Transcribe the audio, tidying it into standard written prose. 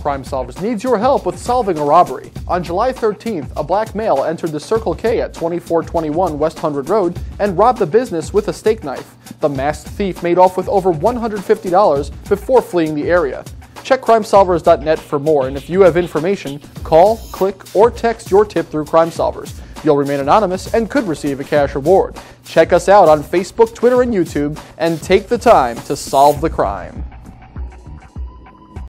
Crime Solvers needs your help with solving a robbery. On July 13th, a black male entered the Circle K at 2421 West 100 Road and robbed the business with a steak knife. The masked thief made off with over $150 before fleeing the area. Check CrimeSolvers.net for more, and if you have information, call, click, or text your tip through Crime Solvers. You'll remain anonymous and could receive a cash reward. Check us out on Facebook, Twitter, and YouTube, and take the time to solve the crime.